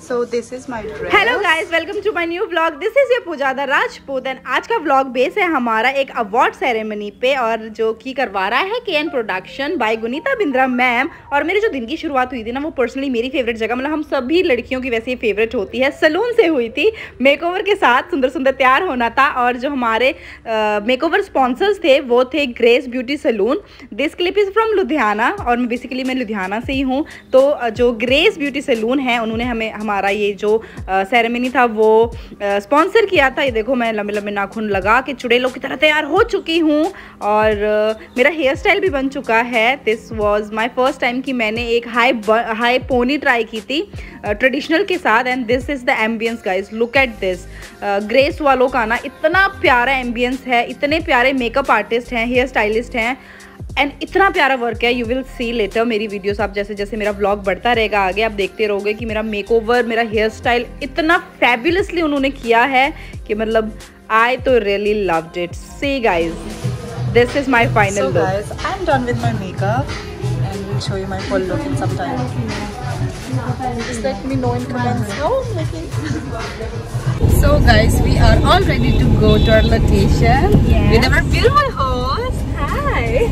So this is my dress. Hello guys, welcome to my new vlog. This is your पूजादा Rajput and आज का vlog base है हमारा एक अवार्ड सेरेमनी पे और जो कि करवा रहा है KN production by Guneeta Bindra ma'am. और मेरे जो दिन की शुरुआत हुई थी ना वो पर्सनली मेरी फेवरेट जगह, मतलब हम सभी लड़कियों की वैसे ही फेवरेट होती है, सलून से हुई थी। मेकओवर के साथ सुंदर सुंदर तैयार होना था और जो हमारे मेकओवर स्पॉन्सर्स थे वो थे Grace beauty salon. This clip is from Ludhiana और मैं लुधियाना से ही हूँ। तो जो ग्रेस ब्यूटी सलून है उन्होंने हमारा ये जो सेरेमनी था वो स्पॉन्सर किया था। ये देखो मैं लंबे लंबे नाखून लगा के चुड़ैलों की तरह तैयार हो चुकी हूँ और मेरा हेयर स्टाइल भी बन चुका है। This was my first time कि मैंने एक हाई पोनी ट्राई की थी ट्रेडिशनल के साथ। And this is the ambience guys, look at this. Grace वालों का ना इतना प्यारा एम्बियंस है, इतने प्यारे मेकअप आर्टिस्ट हैं, हेयर स्टाइलिस्ट हैं एंड इतना प्यारा वर्क है। यू विल सी लेटर मेरी वीडियोस। आप जैसे जैसे मेरा व्लॉग बढ़ता रहेगा आगे आप देखते रहोगे कि मेरा मेकओवर, मेरा हेयर स्टाइल इतना फैबुलसली उन्होंने किया है कि मतलब आई तो really loved it. See guys, this is my final look. So guys, I'm done with my makeup and we'll show you my full look in some time. Just let me know in comments how I'm looking. So guys, we are all ready to go to our location with our beautiful host. Hi.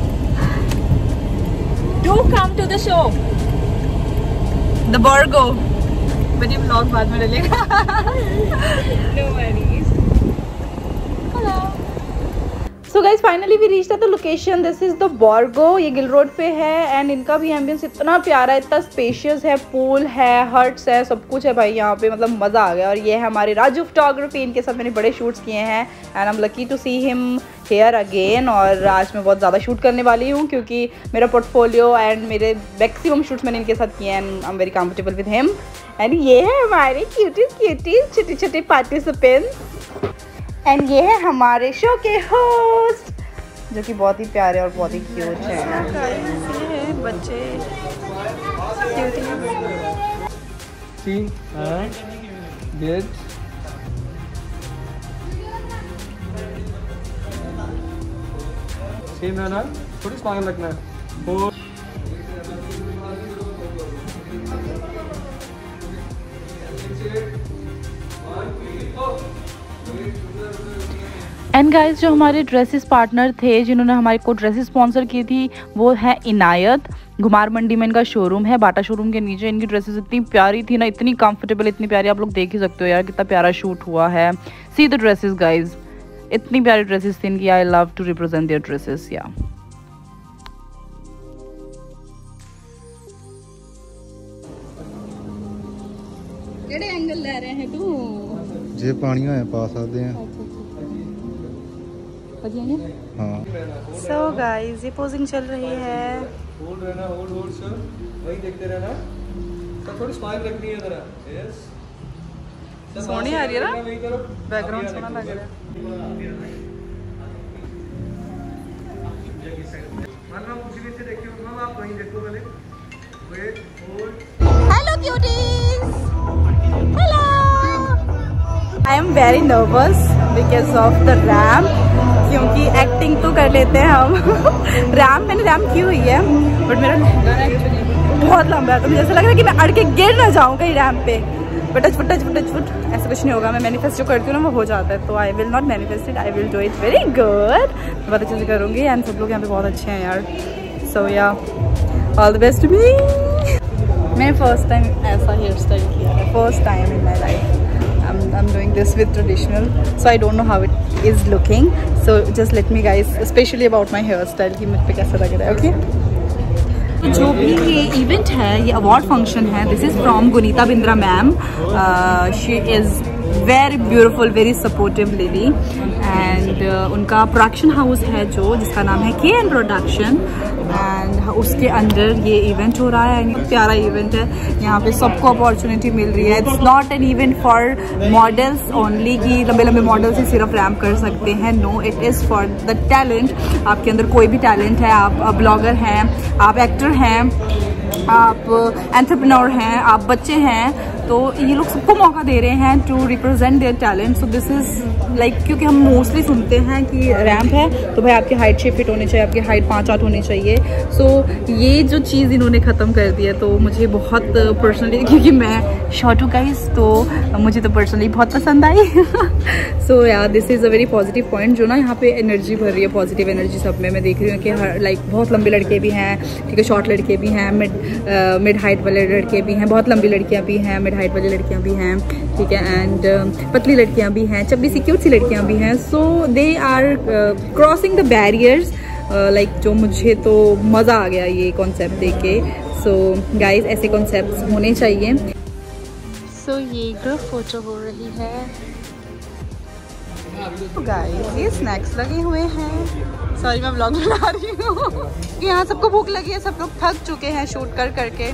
Do come to the show. The Borgo. But ये vlog बाद में डलेगा. No worries. Hello. So guys finally we reached at the location. This is the Borgo. ये Gill road पे है and इनका भी ambience इतना प्यारा है, इतना स्पेशियस है, पूल है, हट्स है, सब कुछ है भाई यहाँ पे, मतलब मज़ा आ गया। और ये है हमारे राजू फोटोग्राफी, इनके साथ मैंने बड़े शूट्स किए हैं and I am lucky to see him here again. और आज मैं बहुत ज़्यादा शूट करने वाली हूँ क्योंकि मेरा पोर्टफोलियो एंड मेरे मैक्सिमम शूट्स मैंने इनके साथ किए हैं and I am very comfortable with him. And ये है हमारे क्यूटीज छोटे छोटे पार्टिसिपेंट्स एंड ये है हमारे शो के होस्ट जो कि बहुत ही प्यारे और बहुत ही क्यूट हैं। ये है बच्चे सेम है ना, थोड़ी स्माइल रखना है। एंड गाइज जो हमारे ड्रेसेस पार्टनर थे जिन्होंने हमारे को ड्रेसेस स्पॉन्सर की थी वो है इनायत। घुमार मंडी में इनका शोरूम है, बाटा शोरूम के नीचे। इनकी ड्रेसेस इतनी प्यारी थी ना, इतनी कंफर्टेबल, इतनी प्यारी, आप लोग देख ही सकते हो यार कितना प्यारा शूट हुआ है। सी द ड्रेसेस गाइज, इतनी प्यारी ड्रेसेस थी इनकी। I love to represent their dresses. या ਕਿਹੜੇ ਐਂਗਲ ਲੈ ਰਹੇ ਹੈ ਤੂੰ? ਜੇ ਪਾਣੀ ਹੋਇਆ ਪਾ ਸਕਦੇ ਆ। So guys, ये पोजिंग चल रही है। होल्ड रहना, होल्ड सर, वही देखते रहना सर, थोड़ी स्माइल रखनी है जरा। यस, सोनी आ रही है ना, बैकग्राउंड सोना लग रहा है। मान लो उसी से देखिए, मैम आप वहीं देखो पहले। Wait, hold. Hello cuties, hello. I am very nervous because of the ramp, क्योंकि एक्टिंग तो कर लेते हैं हम। मैंने रैम्प की हुई है बट मेरा बहुत लंबा है तो मुझे ऐसा लग रहा है कि मैं अड़ के गिर ना जाऊँ कहीं रैम्प पे। बट टच फुट ऐसा कुछ नहीं होगा। मैं मैनिफेस्ट जो करती हूँ ना वो हो जाता है, तो I will not manifest it, I will do it very good. मैं बहुत अच्छे से करूँगी एंड सब लोग यहाँ पे बहुत अच्छे हैं यार। So yeah all the best to me. मैंने फर्स्ट टाइम ऐसा हेयर स्टाइल किया है, first time in my life. I'm doing this with traditional, so I don't know how it is looking. So just let me guys, especially about my hairstyle, कि मुझ पे कैसा लग रहा है। Okay? जो भी ये इवेंट है, ये अवार्ड फंक्शन है, this is from Guneeta Bindra ma'am. She is very beautiful, very supportive lady and उनका प्रोडक्शन हाउस है जो जिसका नाम है KN प्रोडक्शन एंड उसके अंदर ये इवेंट हो रहा है। प्यारा इवेंट है, यहाँ पे सबको अपॉर्चुनिटी मिल रही है। It's not an event for models only कि लंबे लंबे मॉडल्स ही सिर्फ रैम्प कर सकते हैं। No, it is for the talent. आपके अंदर कोई भी टैलेंट है, आप ब्लॉगर हैं, आप एक्टर हैं, आप एंटरप्रेन्योर हैं, आप बच्चे हैं, तो ये लोग सबको मौका दे रहे हैं to represent their talent. So this is like, क्योंकि हम मोस्टली सुनते हैं कि रैम्प है तो भाई आपकी हाइट 6 फीट होनी चाहिए, आपकी हाइट 5-8 होनी चाहिए। सो ये जो चीज़ इन्होंने ख़त्म कर दी है तो मुझे बहुत पर्सनली, क्योंकि मैं शॉर्ट हूँ गाइस, तो मुझे तो पर्सनली बहुत पसंद आई। So yeah this is a very positive point जो ना यहाँ पे एनर्जी भर रही है, पॉजिटिव एनर्जी सब में। मैं देख रही हूँ कि हर लाइक बहुत लंबे लड़के भी हैं, ठीक है, शॉर्ट लड़के भी हैं, मिड हाइट वाले लड़के भी हैं, बहुत लंबी लड़कियाँ भी हैं, मिड हाइट वाली लड़कियाँ भी हैं, ठीक है, एंड पतली लड़कियाँ भी हैं, चब्बी सी क्यूट सी लड़कियाँ भी हैं। So they are crossing the barriers, like जो मुझे तो मज़ा आ गया ये कॉन्सेप्ट देख के। सो गाइज ऐसे कॉन्सेप्ट्स होने चाहिए। सो ये ग्रुप फोटो हो रही है। गाइस ये स्नैक्स लगे हुए हैं। सॉरी मैं व्लॉग बना रही हूँ। यहाँ सबको भूख लगी है, सब लोग थक चुके हैं शूट कर करके।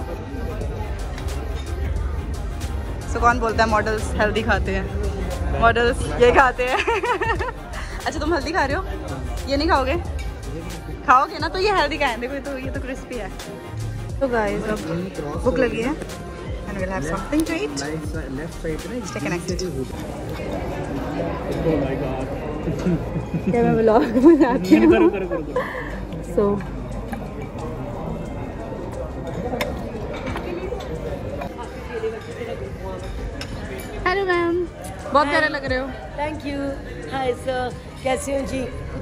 सो कौन बोलता है मॉडल्स हेल्दी खाते हैं? मॉडल्स ये खाते हैं। अच्छा तुम हेल्दी खा रहे हो, ये नहीं खाओगे? खाओगे ना तो ये हेल्दी का है। देखो तो ये तो क्रिस्पी है। तो गाइस अब भूख लगी है and we'll have something to eat. Stay connected. क्या मैं व्लॉग बनाती हूँ? So हेलो मैम, बहुत प्यारे लग रहे हो। Thank you. हाय सर, कैसे हो जी?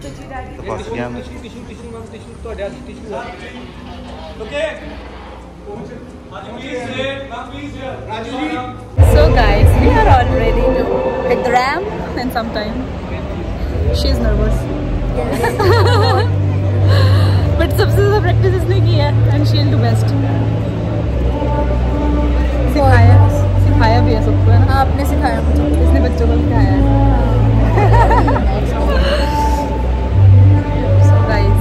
So guys, we are all ready to hit the ramp and sometime she is nervous. But सबसे ज़्यादा प्रैक्टिस इसने की है and she'll do best. सिखाया भी है सबको, है ना? आपने सिखाया मुझे, इसने बच्चों को सिखाया है। So guys,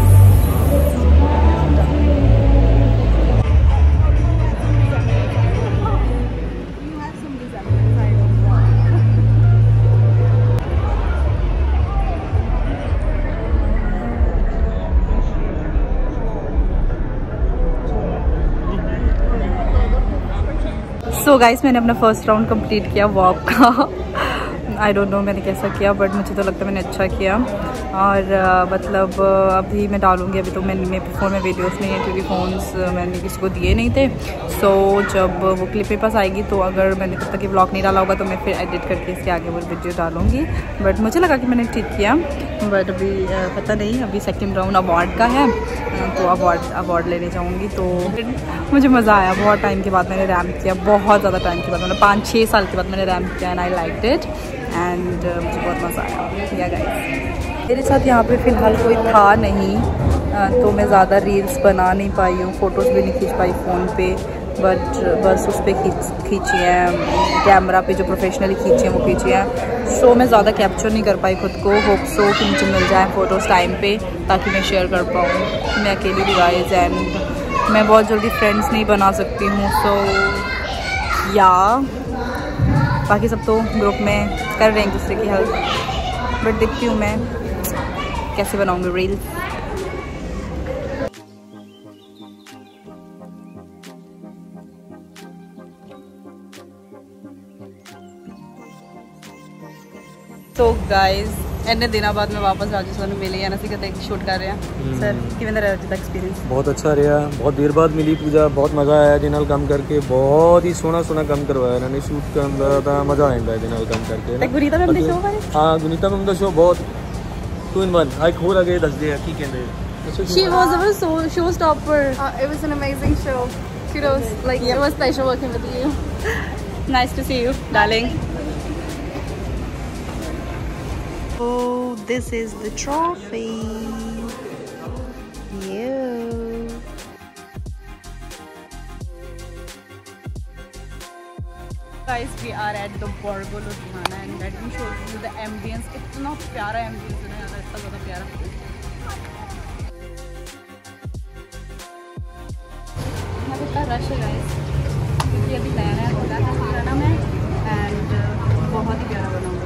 सो गाइस मैंने अपना फर्स्ट राउंड कंप्लीट किया वॉक का। आई डोंट नो मैंने कैसा किया, बट मुझे तो लगता है मैंने अच्छा किया। और मतलब अभी मैं डालूँगी, अभी तो मेरे फ़ोन में वीडियोस नहीं है क्योंकि फ़ोन्स मैंने किसी को दिए नहीं थे। सो जब वो क्लिप मेरे पास आएगी तो अगर मैंने तब तक ये व्लॉग नहीं डाला होगा तो मैं फिर एडिट करके इसके आगे वो वीडियो डालूँगी। बट मुझे लगा कि मैंने ठीक किया, बट अभी पता नहीं। अभी सेकेंड राउंड अवार्ड का है तो अवार्ड लेने जाऊँगी। तो मुझे मज़ा आया, बहुत टाइम के बाद मैंने रैम्प किया, बहुत ज़्यादा टाइम के बाद, मतलब 5-6 साल के बाद मैंने रैम्प किया and I liked it and मुझे बहुत मज़ा आया। या गाइस मेरे साथ यहाँ पे फ़िलहाल कोई था नहीं, तो मैं ज़्यादा रील्स बना नहीं पाई हूँ, फ़ोटोज़ भी नहीं खींच पाई फ़ोन पे, बट बस उस पर खींची हैं, कैमरा पे जो प्रोफेशनली खींची हैं वो खींची हैं। सो मैं ज़्यादा कैप्चर नहीं कर पाई खुद को। होप सो कि मुझे मिल जाए फ़ोटोज़ टाइम पे ताकि मैं शेयर कर पाऊँ। मैं अकेली भी गाइस एंड मैं बहुत जल्दी फ्रेंड्स नहीं बना सकती हूँ। सो या बाकी सब तो ग्रुप में कर रहे हैं एक दूसरे की हेल्प, बट देखती हूँ मैं कैसे बनाऊँगी रील्स। तो गाइज इन्ने दिनों बाद मैं वापस राजस्थान में मिली है, शूट कर रहे हैं। सर किवें रहा एक्सपीरियंस? बहुत अच्छा रहा, बहुत देर बाद मिली पूजा, बहुत मज़ा आया जिन्हें काम करके, बहुत ही सोना काम करवाया इन्होंने शूट का अंदर, मज़ा आया जिन्हें काम करके। गुनीता मैम दा शो बारे? हाँ गुनीता मैम दा शो बहुत 2 in 1 आई खोल आगे दस दे की कहते। She was our showstopper. It was an amazing show. Kudos. Like it was a pleasure working with you. Nice to see you, darling. Oh, this is the trophy. Yeah. Guys, we are at the Borgo Ludhiana and let me show you the ambience. इतना प्यारा ambience है ना, इतना ज़्यादा प्यारा। यहाँ पे इतना रश है guys, क्योंकि अभी नया होता है खाना में and बहुत ही प्यारा बनाऊँगा।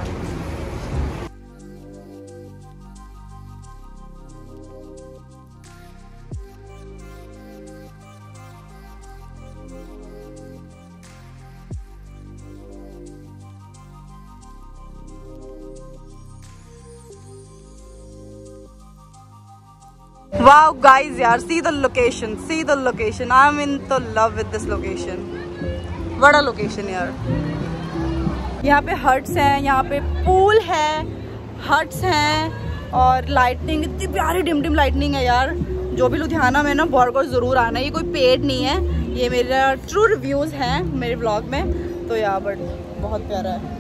वाओ गाइस यार, see the location, I am in तो लव विद दिस लोकेशन। बड़ा लोकेशन यार। यहाँ पे हट्स हैं, यहाँ पे पूल है, हट्स हैं और लाइटनिंग, इतनी प्यारी डिम लाइटनिंग है यार। जो भी लुधियाना में ना बॉर्गो जरूर आना है, ये कोई पेड नहीं है, ये मेरा ट्रू रिव्यूज हैं मेरे व्लॉग में। तो यार बट बहुत प्यारा है।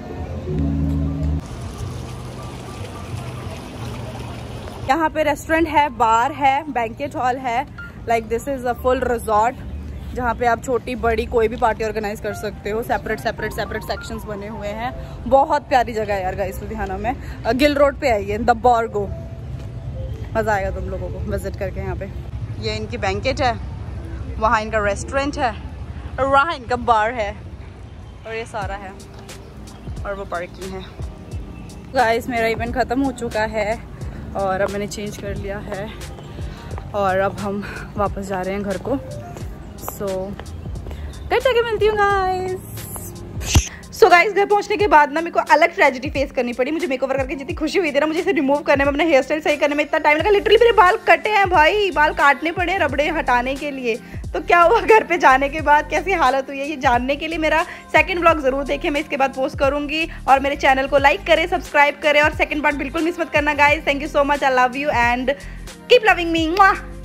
यहाँ पे रेस्टोरेंट है, बार है, बैंकेट हॉल है। Like this is a full resort जहाँ पे आप छोटी बड़ी कोई भी पार्टी ऑर्गेनाइज कर सकते हो। सेपरेट सेक्शंस बने हुए हैं। बहुत प्यारी जगह है यार गाइस लुधियाना में। गिल रोड पे आइए, द बॉर्गो। मज़ा आएगा तुम लोगों को विजिट करके। यहाँ पे ये इनकी बैंकेट है, वहाँ इनका रेस्टोरेंट है और वहाँ इनका बार है और ये सारा है और वो पार्किंग है। गाइस मेरा इवेंट ख़त्म हो चुका है और अब मैंने चेंज कर लिया है और अब हम वापस जा रहे हैं घर को। सो घर जाके मिलती हूँ गाइस। सो गाइस घर पहुंचने के बाद ना मेरे को अलग ट्रेजेडी फेस करनी पड़ी। मुझे मेकओवर करके जितनी खुशी हुई थी ना, मुझे इसे रिमूव करने में, अपने हेयर स्टाइल सही करने में इतना टाइम लगा। लिटरली मेरे बाल कटे हैं भाई, बाल काटने पड़े रबड़े हटाने के लिए। तो क्या हुआ घर पे जाने के बाद, कैसी हालत हुई है, ये जानने के लिए मेरा सेकंड व्लॉग जरूर देखें, मैं इसके बाद पोस्ट करूंगी। और मेरे चैनल को लाइक करें, सब्सक्राइब करें और सेकंड पार्ट बिल्कुल मिस मत करना guys. Thank you so much, I love you and keep loving me.